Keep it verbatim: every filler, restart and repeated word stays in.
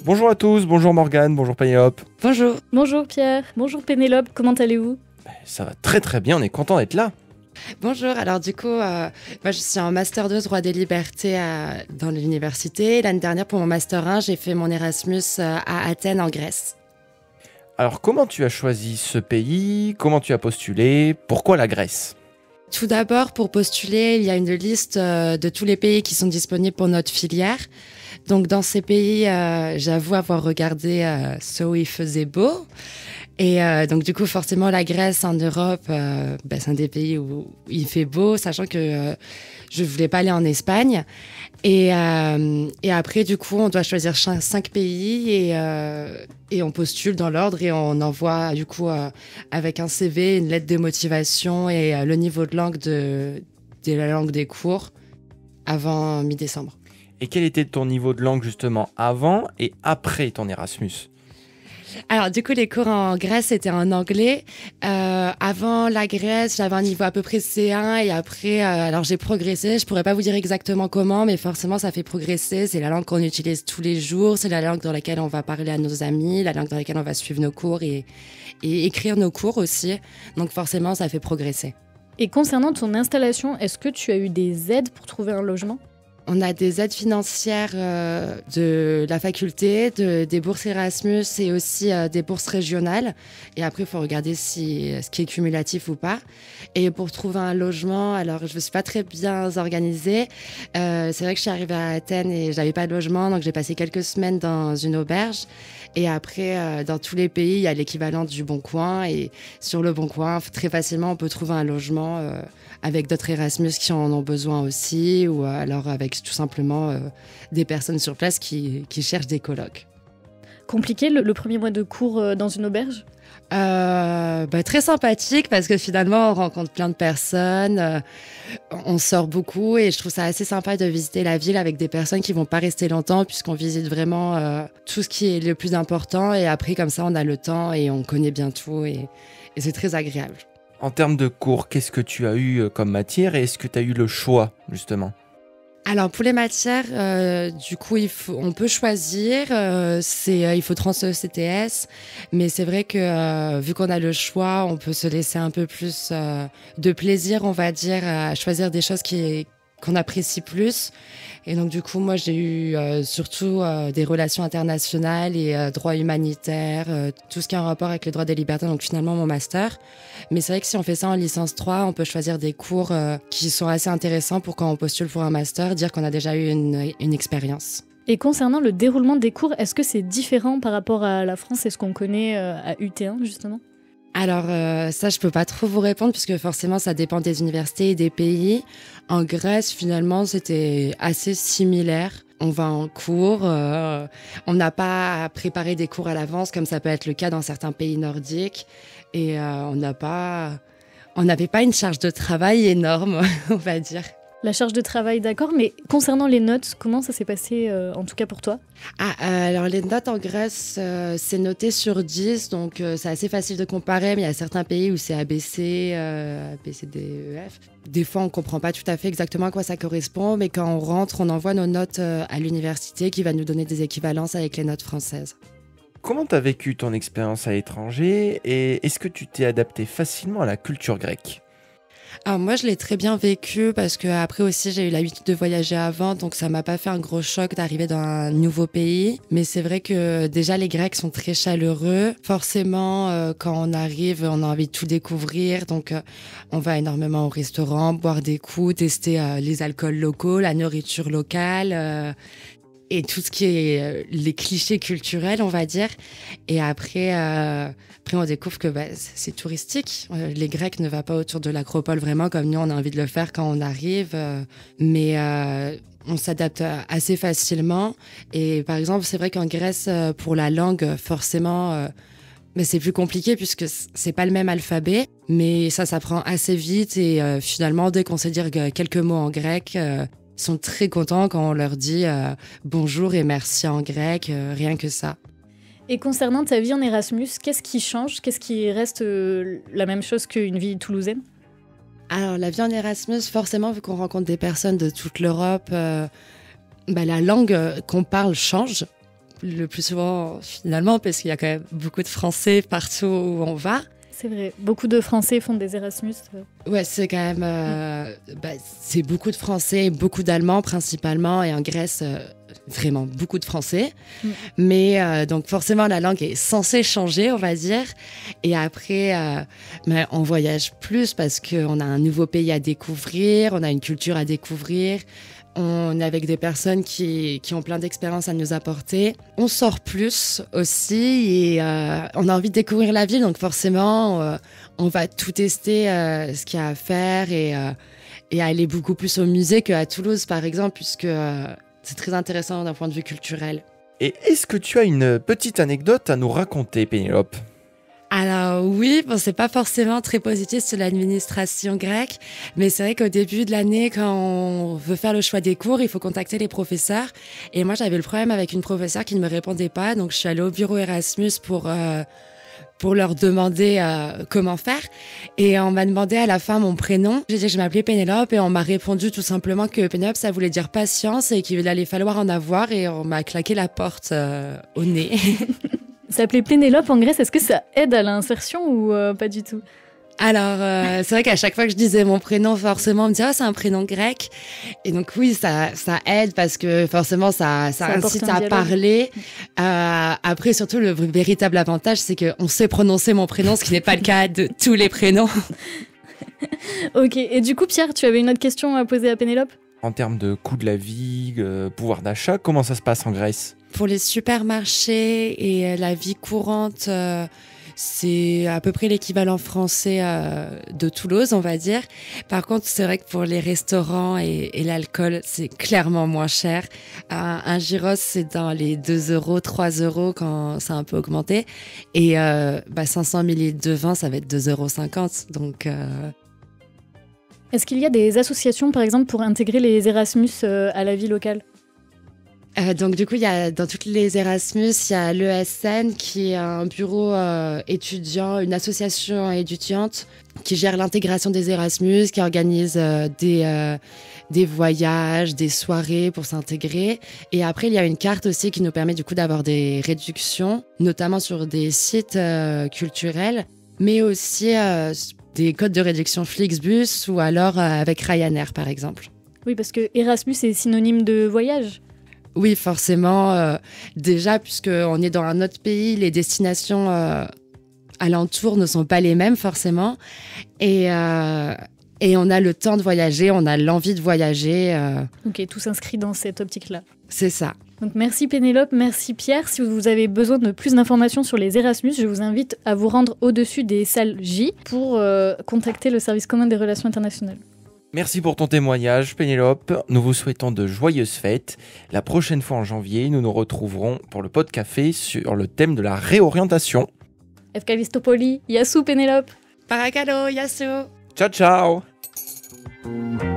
Bonjour à tous, bonjour Morgane, bonjour Pénélope. Bonjour. Bonjour Pierre, bonjour Pénélope, comment allez-vous ? Ça va très très bien, on est content d'être là. Bonjour, alors du coup, euh, moi je suis en Master deux droit des libertés à, dans l'université. L'année dernière, pour mon Master un, j'ai fait mon Erasmus euh, à Athènes en Grèce. Alors comment tu as choisi ce pays ? Comment tu as postulé ? Pourquoi la Grèce ? Tout d'abord, pour postuler, il y a une liste euh, de tous les pays qui sont disponibles pour notre filière. Donc dans ces pays, euh, j'avoue avoir regardé euh, ceux où il faisait beau. Et euh, donc du coup, forcément, la Grèce en Europe, euh, bah, c'est un des pays où il fait beau, sachant que euh, je voulais pas aller en Espagne. Et, euh, et après, du coup, on doit choisir cinq pays et, euh, et on postule dans l'ordre et on envoie, du coup, euh, avec un C V, une lettre de motivation et euh, le niveau de langue de, de la langue des cours avant mi-décembre. Et quel était ton niveau de langue justement avant et après ton Erasmus ? Alors, du coup, les cours en Grèce étaient en anglais. Euh, avant la Grèce, j'avais un niveau à peu près C un et après, euh, alors j'ai progressé. Je pourrais pas vous dire exactement comment, mais forcément, ça fait progresser. C'est la langue qu'on utilise tous les jours. C'est la langue dans laquelle on va parler à nos amis, la langue dans laquelle on va suivre nos cours et, et écrire nos cours aussi. Donc, forcément, ça fait progresser. Et concernant ton installation, est-ce que tu as eu des aides pour trouver un logement ? On a des aides financières euh, de la faculté, de, des bourses Erasmus et aussi euh, des bourses régionales. Et après, il faut regarder si, ce qui est cumulatif ou pas. Et pour trouver un logement, alors je ne me suis pas très bien organisée. Euh, c'est vrai que je suis arrivée à Athènes et j'avais pas de logement, donc j'ai passé quelques semaines dans une auberge. Et après, euh, dans tous les pays, il y a l'équivalent du Bon Coin. Et sur le Bon Coin, très facilement, on peut trouver un logement euh, avec d'autres Erasmus qui en ont besoin aussi, ou alors avec tout simplement euh, des personnes sur place qui, qui cherchent des colocs. Compliqué le, le premier mois de cours euh, dans une auberge ? Euh, bah, très sympathique parce que finalement on rencontre plein de personnes, euh, on sort beaucoup et je trouve ça assez sympa de visiter la ville avec des personnes qui vont pas rester longtemps puisqu'on visite vraiment euh, tout ce qui est le plus important et après comme ça on a le temps et on connaît bien tout et, et c'est très agréable. En termes de cours, qu'est-ce que tu as eu comme matière et est-ce que tu as eu le choix justement ? Alors pour les matières, euh, du coup, il faut, on peut choisir. Euh, c'est, euh, il faut trente C T S, mais c'est vrai que euh, vu qu'on a le choix, on peut se laisser un peu plus euh, de plaisir, on va dire, à choisir des choses qui qu'on apprécie plus. Et donc du coup, moi, j'ai eu euh, surtout euh, des relations internationales et euh, droit humanitaire, euh, tout ce qui est en rapport avec les droits des libertés. Donc finalement, mon master. Mais c'est vrai que si on fait ça en licence trois, on peut choisir des cours euh, qui sont assez intéressants pour quand on postule pour un master, dire qu'on a déjà eu une, une expérience. Et concernant le déroulement des cours, est-ce que c'est différent par rapport à la France et ce qu'on connaît euh, à U T un justement ? Alors euh, ça, je peux pas trop vous répondre puisque forcément, ça dépend des universités et des pays. En Grèce, finalement, c'était assez similaire. On va en cours, euh, on n'a pas à préparer des cours à l'avance comme ça peut être le cas dans certains pays nordiques. Et euh, on n'a pas, on n'avait pas une charge de travail énorme, on va dire. La charge de travail, d'accord, mais concernant les notes, comment ça s'est passé, euh, en tout cas pour toi ? Ah, euh, alors les notes en Grèce, euh, c'est noté sur dix, donc euh, c'est assez facile de comparer, mais il y a certains pays où c'est A B C, euh, A B C D E F. Des fois, on comprend pas tout à fait exactement à quoi ça correspond, mais quand on rentre, on envoie nos notes euh, à l'université qui va nous donner des équivalences avec les notes françaises. Comment tu as vécu ton expérience à l'étranger et est-ce que tu t'es adapté facilement à la culture grecque ? Alors moi, je l'ai très bien vécu parce que après aussi, j'ai eu l'habitude de voyager avant, donc ça m'a pas fait un gros choc d'arriver dans un nouveau pays. Mais c'est vrai que déjà, les Grecs sont très chaleureux. Forcément, euh, quand on arrive, on a envie de tout découvrir, donc euh, on va énormément au restaurant, boire des coups, tester euh, les alcools locaux, la nourriture locale. Euh, et tout ce qui est euh, les clichés culturels, on va dire. Et après, euh, après on découvre que bah, c'est touristique. Euh, les Grecs ne vont pas autour de l'acropole vraiment comme nous, on a envie de le faire quand on arrive. Euh, mais euh, on s'adapte assez facilement. Et par exemple, c'est vrai qu'en Grèce, euh, pour la langue, forcément... Euh, mais c'est plus compliqué puisque c'est pas le même alphabet, mais ça s'apprend assez vite et euh, finalement, dès qu'on sait dire quelques mots en grec... Euh, sont très contents quand on leur dit euh, bonjour et merci en grec, euh, rien que ça. Et concernant ta vie en Erasmus, qu'est-ce qui change ? Qu'est-ce qui reste euh, la même chose qu'une vie toulousaine ? Alors, la vie en Erasmus, forcément, vu qu'on rencontre des personnes de toute l'Europe, euh, bah, la langue qu'on parle change. le plus souvent finalement, parce qu'il y a quand même beaucoup de Français partout où on va. C'est vrai, beaucoup de Français font des Erasmus. Ouais, c'est quand même... Euh, bah, c'est beaucoup de Français, beaucoup d'Allemands principalement, et en Grèce, euh, vraiment beaucoup de Français. Mm. Mais euh, donc forcément, la langue est censée changer, on va dire. Et après, euh, bah, on voyage plus parce qu'on a un nouveau pays à découvrir, on a une culture à découvrir. On est avec des personnes qui, qui ont plein d'expériences à nous apporter. On sort plus aussi et euh, on a envie de découvrir la ville. Donc forcément, euh, on va tout tester euh, ce qu'il y a à faire et, euh, et aller beaucoup plus au musée qu'à Toulouse, par exemple, puisque euh, c'est très intéressant d'un point de vue culturel. Et est-ce que tu as une petite anecdote à nous raconter, Pénélope ? Alors oui, bon, c'est pas forcément très positif sur l'administration grecque, mais c'est vrai qu'au début de l'année, quand on veut faire le choix des cours, il faut contacter les professeurs. Et moi, j'avais le problème avec une professeure qui ne me répondait pas, donc je suis allée au bureau Erasmus pour euh, pour leur demander euh, comment faire. Et on m'a demandé à la fin mon prénom. J'ai dit que je m'appelais Pénélope et on m'a répondu tout simplement que Pénélope, ça voulait dire patience et qu'il allait falloir en avoir. Et on m'a claqué la porte euh, au nez. S'appeler Pénélope en Grèce, est-ce que ça aide à l'insertion ou euh, pas du tout ? Alors, euh, c'est vrai qu'à chaque fois que je disais mon prénom, forcément, on me disait « Oh, c'est un prénom grec ». Et donc oui, ça, ça aide parce que forcément, ça, ça, ça incite à parler. Euh, après, surtout, le véritable avantage, c'est qu'on sait prononcer mon prénom, ce qui n'est pas le cas de tous les prénoms. Ok, et du coup, Pierre, tu avais une autre question à poser à Pénélope ? En termes de coût de la vie, euh, pouvoir d'achat, comment ça se passe en Grèce ? Pour les supermarchés et la vie courante, euh, c'est à peu près l'équivalent français euh, de Toulouse, on va dire. Par contre, c'est vrai que pour les restaurants et, et l'alcool, c'est clairement moins cher. Un, un gyros, c'est dans les deux euros, trois euros quand ça a un peu augmenté. Et euh, bah, cinq cents millilitres de vin, ça va être deux euros cinquante. Donc... Euh... Est-ce qu'il y a des associations, par exemple, pour intégrer les Erasmus euh, à la vie locale ? Euh, donc du coup, il y a dans toutes les Erasmus, il y a l'E S N qui est un bureau euh, étudiant, une association étudiante qui gère l'intégration des Erasmus, qui organise euh, des euh, des voyages, des soirées pour s'intégrer. Et après, il y a une carte aussi qui nous permet du coup d'avoir des réductions, notamment sur des sites euh, culturels, mais aussi euh, des codes de réduction Flixbus ou alors euh, avec Ryanair par exemple. Oui, parce que Erasmus est synonyme de voyage. Oui, forcément. Euh, déjà, puisqu'on est dans un autre pays, les destinations euh, alentours ne sont pas les mêmes, forcément. Et, euh, et on a le temps de voyager, on a l'envie de voyager. Euh... Ok, tout s'inscrit dans cette optique-là. C'est ça. Donc merci Pénélope, merci Pierre. Si vous avez besoin de plus d'informations sur les Erasmus, je vous invite à vous rendre au-dessus des salles J pour euh, contacter le service commun des relations internationales. Merci pour ton témoignage, Pénélope. Nous vous souhaitons de joyeuses fêtes. La prochaine fois en janvier, nous nous retrouverons pour le Pod Café sur le thème de la réorientation. Efkalistopoli, Yassou Pénélope. Paracalo, Yassou. Ciao, ciao.